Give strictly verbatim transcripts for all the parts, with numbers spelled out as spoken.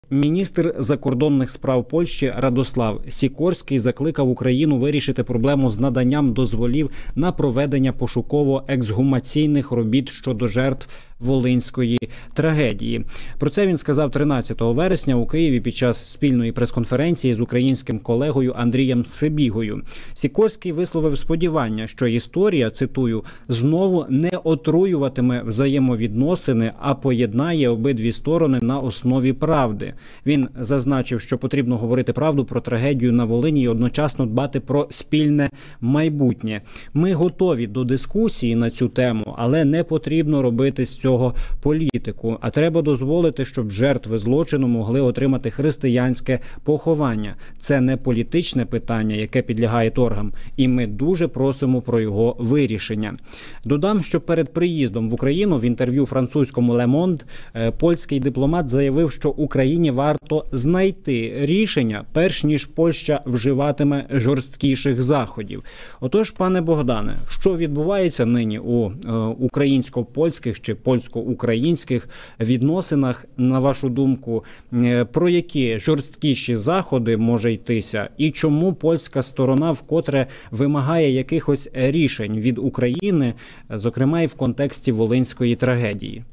Міністр закордонних справ Польщі Радослав Сікорський закликав Україну вирішити проблему з наданням дозволів на проведення пошуково-ексгумаційних робіт щодо жертв Волинської трагедії. Про це він сказав тринадцятого вересня у Києві під час спільної прес-конференції з українським колегою Андрієм Сибігою. Сікорський висловив сподівання, що історія, цитую, «знову не отруюватиме взаємовідносини, а поєднає обидві сторони на основі правди». Він зазначив, що потрібно говорити правду про трагедію на Волині і одночасно дбати про спільне майбутнє. Ми готові до дискусії на цю тему, але не потрібно робити з цього політику, а треба дозволити, щоб жертви злочину могли отримати християнське поховання. Це не політичне питання, яке підлягає торгам, і ми дуже просимо про його вирішення. Додам, що перед приїздом в Україну в інтерв'ю французькому Le Monde польський дипломат заявив, що Україні варто знайти рішення, перш ніж Польща вживатиме жорсткіших заходів. Отож, пане Богдане, що відбувається нині у е, українсько-польських чи польсько-українських відносинах, на вашу думку, е, про які жорсткіші заходи може йтися і чому польська сторона вкотре вимагає якихось рішень від України, зокрема і в контексті Волинської трагедії?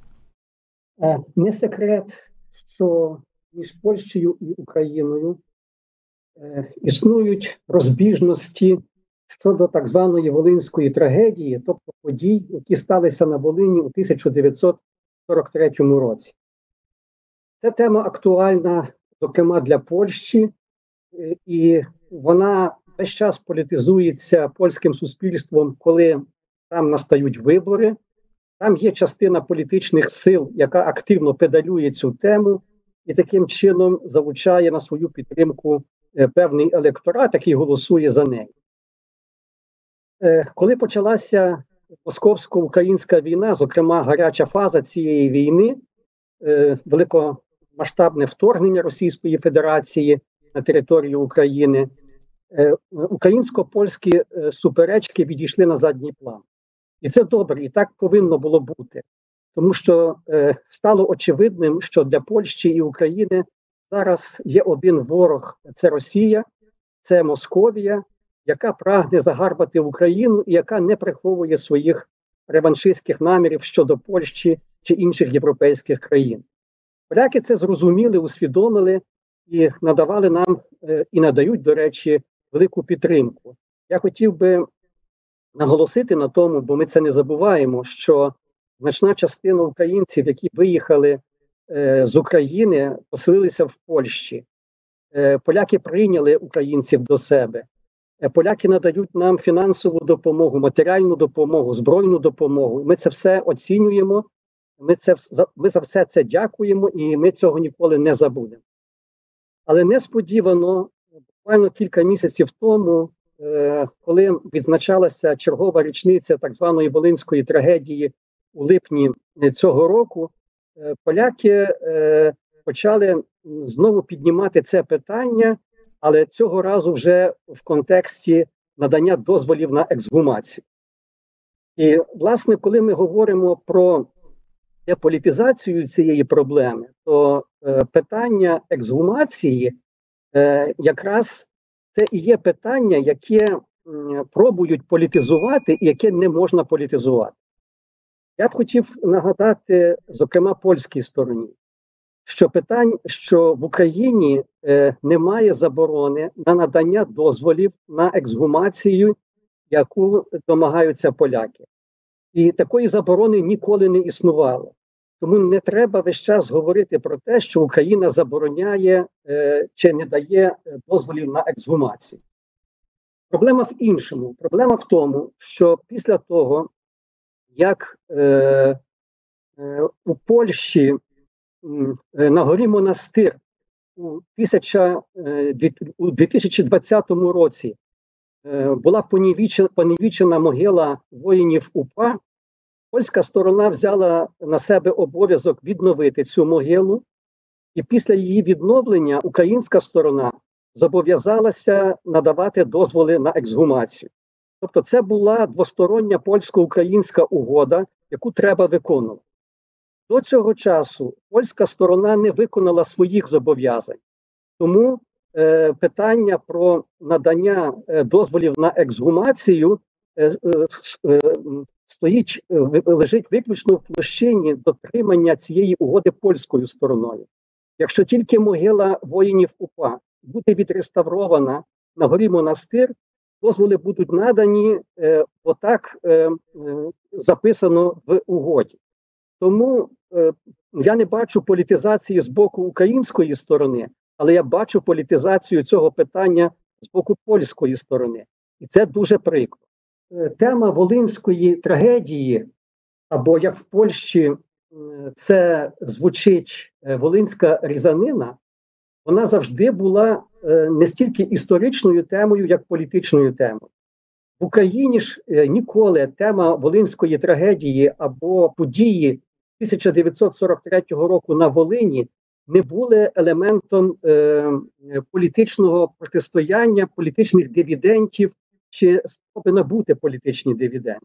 Не секрет, що між Польщею і Україною е, існують розбіжності щодо так званої Волинської трагедії, тобто подій, які сталися на Волині у тисяча дев'ятсот сорок третьому році. Ця тема актуальна, зокрема, для Польщі, е, і вона весь час політизується польським суспільством, коли там настають вибори. Там є частина політичних сил, яка активно педалює цю тему і таким чином залучає на свою підтримку е, певний електорат, який голосує за неї. Е, коли почалася московсько-українська війна, зокрема гаряча фаза цієї війни, е, великомасштабне вторгнення Російської Федерації на територію України, е, українсько-польські е, суперечки відійшли на задній план. І це добре, і так повинно було бути. Тому що е, стало очевидним, що для Польщі і України зараз є один ворог – це Росія, це Московія, яка прагне загарбати Україну і яка не приховує своїх реваншистських намірів щодо Польщі чи інших європейських країн. Поляки це зрозуміли, усвідомили і надавали нам, е, і надають, до речі, велику підтримку. Я хотів би наголосити на тому, бо ми це не забуваємо, що значна частина українців, які виїхали е, з України, поселилися в Польщі. Е, поляки прийняли українців до себе. Е, поляки надають нам фінансову допомогу, матеріальну допомогу, збройну допомогу. Ми це все оцінюємо, ми, це, ми за все це дякуємо і ми цього ніколи не забудемо. Але несподівано, буквально кілька місяців тому, коли відзначалася чергова річниця так званої Волинської трагедії у липні цього року, поляки почали знову піднімати це питання, але цього разу вже в контексті надання дозволів на ексгумацію. І, власне, коли ми говоримо про деполітизацію цієї проблеми, то питання ексгумації якраз це і є питання, яке м, пробують політизувати і яке не можна політизувати. Я б хотів нагадати, зокрема, польській стороні, що питань, що в Україні е, немає заборони на надання дозволів на ексгумацію, яку домагаються поляки. І такої заборони ніколи не існувало. Тому не треба весь час говорити про те, що Україна забороняє е, чи не дає дозволів на ексгумацію. Проблема в іншому. Проблема в тому, що після того, як е, е, у Польщі е, на горі Монастир у, тисяча, е, у дві тисячі двадцятому році е, була понівечена, понівечена могила воїнів УПА, польська сторона взяла на себе обов'язок відновити цю могилу, і після її відновлення українська сторона зобов'язалася надавати дозволи на ексгумацію. Тобто це була двостороння польсько-українська угода, яку треба виконувати. До цього часу польська сторона не виконала своїх зобов'язань. Тому е, питання про надання е, дозволів на ексгумацію е, е, стоїть, е, лежить виключно в площині дотримання цієї угоди польською стороною. Якщо тільки могила воїнів УПА буде відреставрована на горі Монастир, дозволи будуть надані, е, отак е, е, записано в угоді. Тому е, я не бачу політизації з боку української сторони, але я бачу політизацію цього питання з боку польської сторони. І це дуже прикро. Е, тема волинської трагедії, або як в Польщі е, це звучить е, волинська різанина, вона завжди була е, не стільки історичною темою, як політичною темою. В Україні ж е, ніколи тема волинської трагедії або події тисяча дев'ятсот сорок третього року на Волині не були елементом е, політичного протистояння, політичних дивідендів чи спроби набути політичні дивіденди.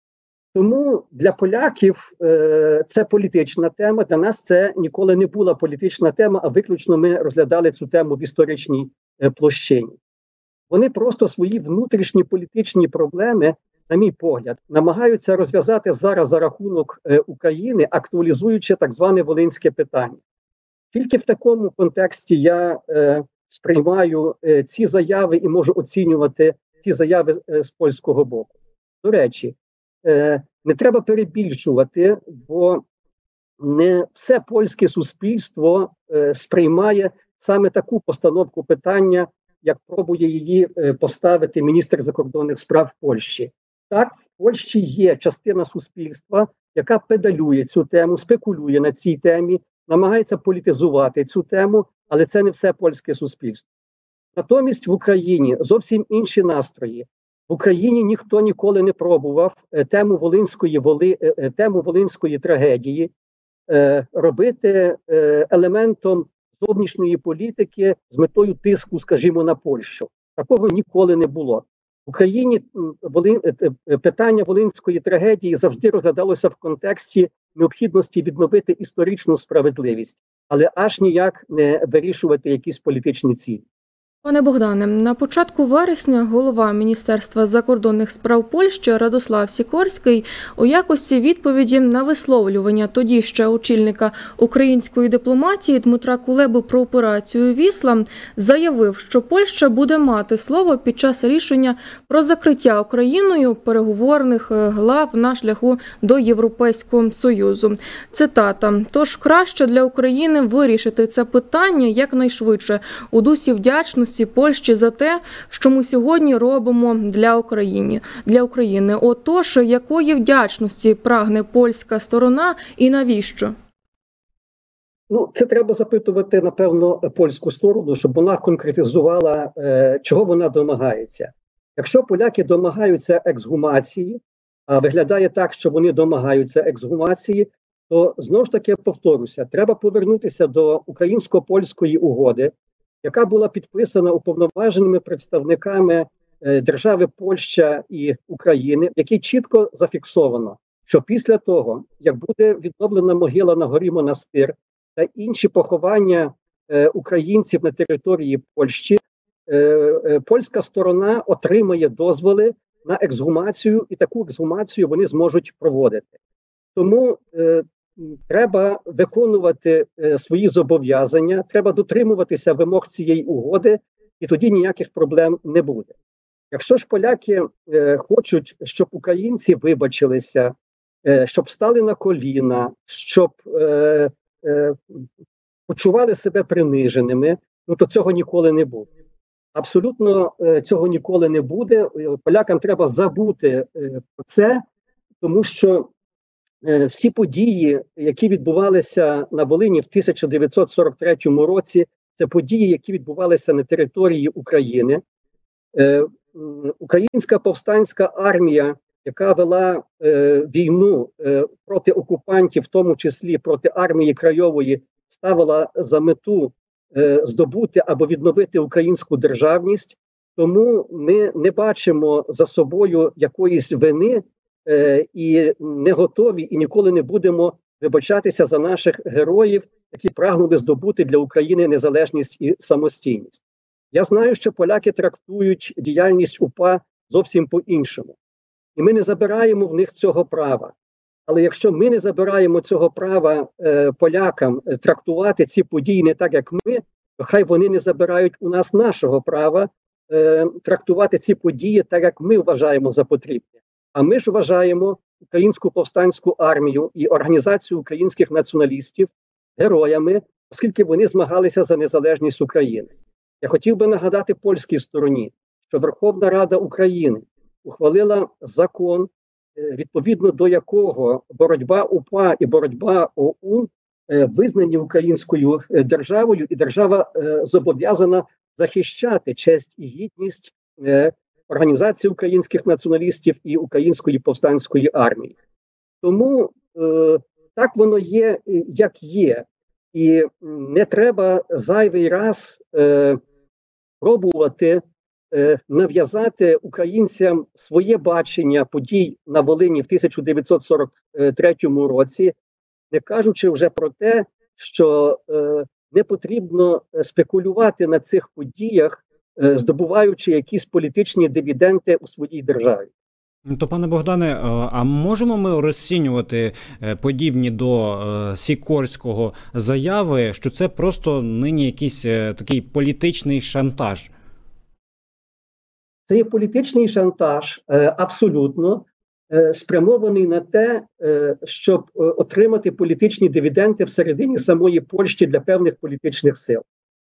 Тому для поляків е, це політична тема, для нас це ніколи не була політична тема, а виключно ми розглядали цю тему в історичній е, площині. Вони просто свої внутрішні політичні проблеми, на мій погляд, намагаються розв'язати зараз за рахунок е, України, актуалізуючи так зване волинське питання. Тільки в такому контексті я е, сприймаю е, ці заяви і можу оцінювати ці заяви е, з польського боку. До речі, е, не треба перебільшувати, бо не все польське суспільство е, сприймає саме таку постановку питання, як пробує її е, поставити міністр закордонних справ Польщі. Так, в Польщі є частина суспільства, яка педалює цю тему, спекулює на цій темі, намагається політизувати цю тему, але це не все польське суспільство. Натомість в Україні зовсім інші настрої. В Україні ніхто ніколи не пробував тему волинської, воли, тему волинської трагедії е, робити е, елементом зовнішньої політики з метою тиску, скажімо, на Польщу. Такого ніколи не було. В Україні Волин, питання волинської трагедії завжди розглядалося в контексті необхідності відновити історичну справедливість, але аж ніяк не вирішувати якісь політичні цілі. Пане Богдане, на початку вересня голова Міністерства закордонних справ Польщі Радослав Сікорський у якості відповіді на висловлювання тоді ще очільника української дипломатії Дмитра Кулеби про операцію «Вісла» заявив, що Польща буде мати слово під час рішення про закриття Україною переговорних глав на шляху до Європейського Союзу. Цитата: «Тож краще для України вирішити це питання якнайшвидше у дусі вдячності Польщі за те, що ми сьогодні робимо для України. Для України. Отож, якої вдячності прагне польська сторона і навіщо?» Ну, це треба запитувати, напевно, польську сторону, щоб вона конкретизувала, е, чого вона домагається. Якщо поляки домагаються ексгумації, а виглядає так, що вони домагаються ексгумації, то знову ж таки повторюся, треба повернутися до українсько-польської угоди, яка була підписана уповноваженими представниками е, держави Польща і України, в якій чітко зафіксовано, що після того, як буде відновлена могила на горі Монастир та інші поховання е, українців на території Польщі, е, е, польська сторона отримає дозволи на ексгумацію, і таку ексгумацію вони зможуть проводити. Тому е, треба виконувати е, свої зобов'язання, треба дотримуватися вимог цієї угоди, і тоді ніяких проблем не буде. Якщо ж поляки е, хочуть, щоб українці вибачилися, е, щоб стали на коліна, щоб е, е, почували себе приниженими, ну то цього ніколи не буде. Абсолютно е, цього ніколи не буде. Полякам треба забути е, про це, тому що всі події, які відбувалися на Волині в тисяча дев'ятсот сорок третьому році, це події, які відбувалися на території України. Е, Українська повстанська армія, яка вела е, війну е, проти окупантів, в тому числі проти армії Крайової, ставила за мету е, здобути або відновити українську державність. Тому ми не бачимо за собою якоїсь вини, і не готові, і ніколи не будемо вибачатися за наших героїв, які прагнули здобути для України незалежність і самостійність. Я знаю, що поляки трактують діяльність УПА зовсім по-іншому. І ми не забираємо в них цього права. Але якщо ми не забираємо цього права е, полякам е, трактувати ці події не так, як ми, то хай вони не забирають у нас нашого права е, трактувати ці події так, як ми вважаємо за потрібне. А ми ж вважаємо Українську повстанську армію і Організацію українських націоналістів героями, оскільки вони змагалися за незалежність України. Я хотів би нагадати польській стороні, що Верховна Рада України ухвалила закон, відповідно до якого боротьба УПА і боротьба ОУН визнані українською державою, і держава зобов'язана захищати честь і гідність Організації українських націоналістів і Української повстанської армії. Тому е, так воно є, як є. І не треба зайвий раз е, пробувати е, нав'язати українцям своє бачення подій на Волині в тисяча дев'ятсот сорок третьому році, не кажучи вже про те, що е, не потрібно спекулювати на цих подіях, здобуваючи якісь політичні дивіденди у своїй державі. То, пане Богдане, а можемо ми розцінювати подібні до Сікорського заяви, що це просто нині якийсь такий політичний шантаж? Це є політичний шантаж, абсолютно, спрямований на те, щоб отримати політичні дивіденди всередині самої Польщі для певних політичних сил.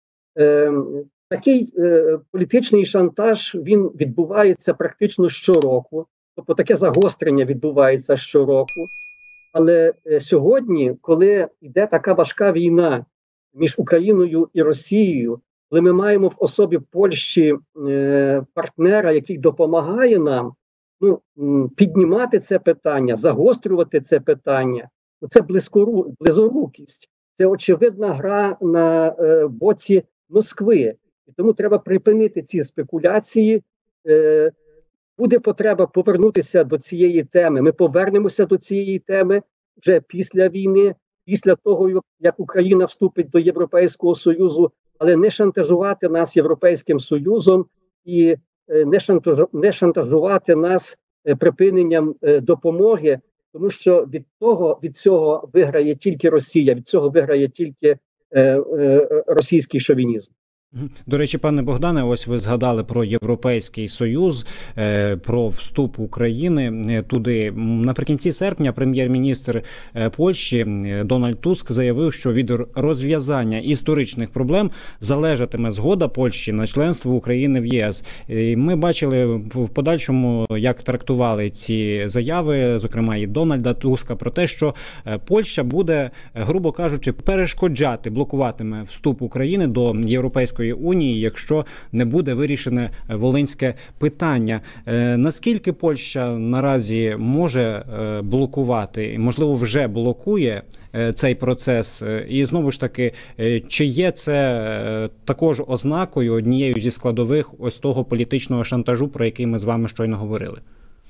Такий е, політичний шантаж, він відбувається практично щороку, тобто таке загострення відбувається щороку. Але е, сьогодні, коли йде така важка війна між Україною і Росією, коли ми маємо в особі Польщі е, партнера, який допомагає нам ну, піднімати це питання, загострювати це питання, це близькору, близорукість, це очевидна гра на е, боці Москви. І тому треба припинити ці спекуляції. Е, буде потреба повернутися до цієї теми. Ми повернемося до цієї теми вже після війни, після того, як Україна вступить до Європейського Союзу, але не шантажувати нас Європейським Союзом і е, не, шантажу, не шантажувати нас е, припиненням е, допомоги, тому що від того, від цього виграє тільки Росія, від цього виграє тільки е, е, російський шовінізм. До речі, пане Богдане, ось ви згадали про Європейський Союз, про вступ України туди. Наприкінці серпня прем'єр-міністр Польщі Дональд Туск заявив, що від розв'язання історичних проблем залежатиме згода Польщі на членство України в ЄС. І ми бачили в подальшому, як трактували ці заяви, зокрема і Дональда Туска, про те, що Польща буде, грубо кажучи, перешкоджати, блокуватиме вступ України до Європейської Унії, якщо не буде вирішене волинське питання. Е, наскільки Польща наразі може е, блокувати, можливо, вже блокує е, цей процес? І знову ж таки, е, чи є це е, також ознакою, однією зі складових ось того політичного шантажу, про який ми з вами щойно говорили?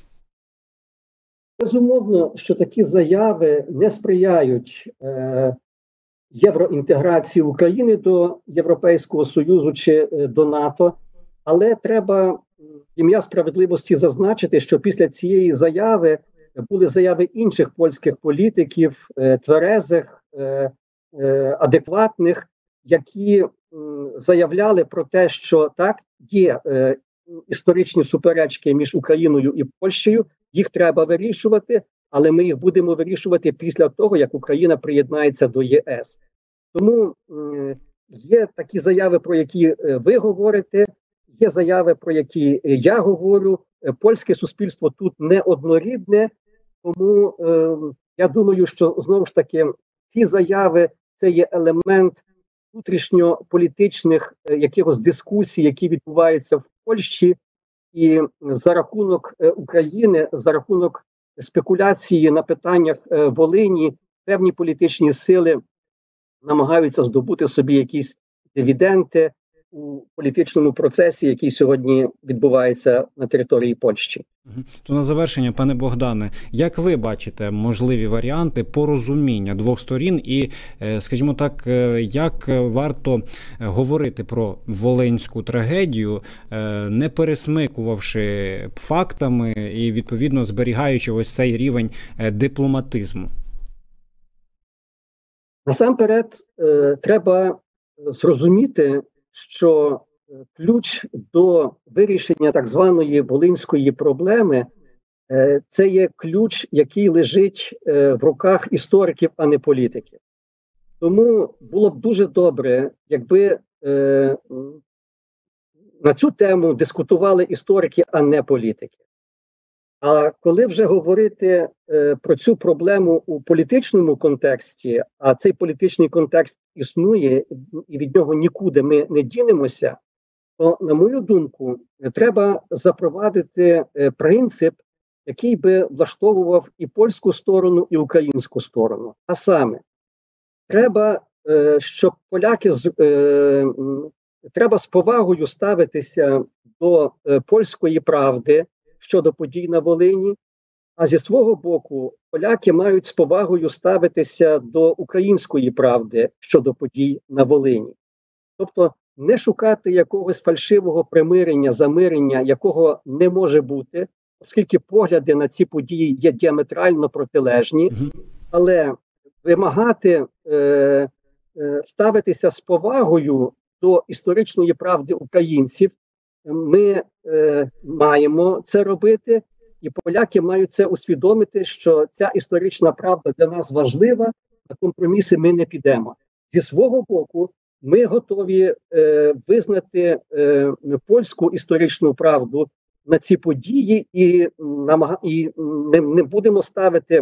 Безумовно, що такі заяви не сприяють е, євроінтеграції України до Європейського Союзу чи до НАТО, але треба в ім'я справедливості зазначити, що після цієї заяви були заяви інших польських політиків, тверезих, адекватних, які заявляли про те, що так, є історичні суперечки між Україною і Польщею, їх треба вирішувати, але ми їх будемо вирішувати після того, як Україна приєднається до ЄС. Тому е, є такі заяви, про які ви говорите, є заяви, про які я говорю. Польське суспільство тут не однорідне, тому е, я думаю, що знову ж таки ці заяви – це є елемент внутрішньополітичних е, якихось дискусій, які відбуваються в Польщі, і за рахунок е, України, за рахунок спекуляції на питаннях е, Волині, певні політичні сили намагаються здобути собі якісь дивіденди, у політичному процесі, який сьогодні відбувається на території Польщі. То на завершення, пане Богдане, як ви бачите можливі варіанти порозуміння двох сторін і, скажімо так, як варто говорити про волинську трагедію, не пересмикувавши фактами і, відповідно, зберігаючи ось цей рівень дипломатизму? Насамперед, треба зрозуміти, що ключ до вирішення так званої волинської проблеми – це є ключ, який лежить в руках істориків, а не політиків. Тому було б дуже добре, якби на цю тему дискутували історики, а не політики. А коли вже говорити е, про цю проблему у політичному контексті, а цей політичний контекст існує, і від нього нікуди ми не дінемося, то, на мою думку, треба запровадити е, принцип, який би влаштовував і польську сторону, і українську сторону. А саме, треба, е, щоб поляки з, е, треба з повагою ставитися до е, польської правди щодо подій на Волині, а зі свого боку поляки мають з повагою ставитися до української правди щодо подій на Волині. Тобто не шукати якогось фальшивого примирення, замирення, якого не може бути, оскільки погляди на ці події є діаметрально протилежні, але вимагати е, е, ставитися з повагою до історичної правди українців, ми е, маємо це робити, і поляки мають це усвідомити, що ця історична правда для нас важлива, на компроміси ми не підемо. Зі свого боку, ми готові е, визнати е, польську історичну правду на ці події і, намаг... і не, не будемо ставити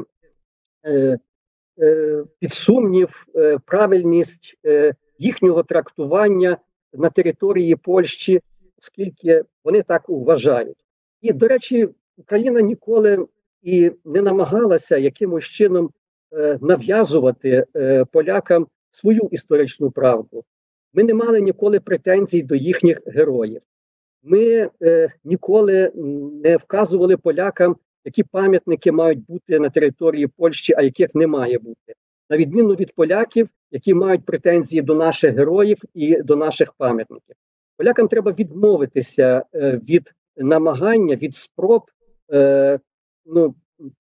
е, е, під сумнів е, правильність е, їхнього трактування на території Польщі, оскільки вони так вважають. І, до речі, Україна ніколи і не намагалася якимось чином е, нав'язувати е, полякам свою історичну правду. Ми не мали ніколи претензій до їхніх героїв. Ми е, ніколи не вказували полякам, які пам'ятники мають бути на території Польщі, а яких не має бути. На відміну від поляків, які мають претензії до наших героїв і до наших пам'ятників. Полякам треба відмовитися е, від намагання, від спроб е, ну,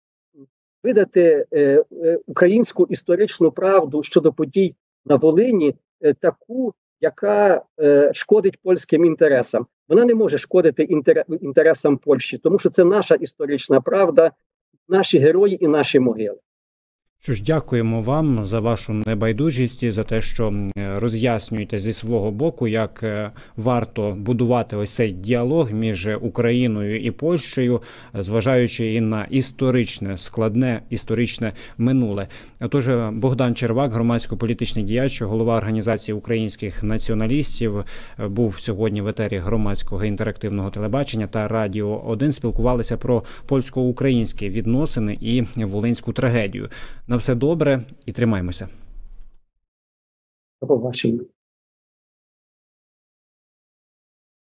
видати е, е, українську історичну правду щодо подій на Волині, е, таку, яка е, шкодить польським інтересам. Вона не може шкодити інтер... інтересам Польщі, тому що це наша історична правда, наші герої і наші могили. Що ж, дякуємо вам за вашу небайдужість і за те, що роз'яснюєте зі свого боку, як варто будувати ось цей діалог між Україною і Польщею, зважаючи і на історичне, складне історичне минуле. Отож, Богдан Червак, громадсько-політичний діяч, голова організації українських націоналістів, був сьогодні в етері громадського інтерактивного телебачення та Радіо один. Спілкувалися про польсько-українські відносини і волинську трагедію. На все добре і тримаймося. До побачення.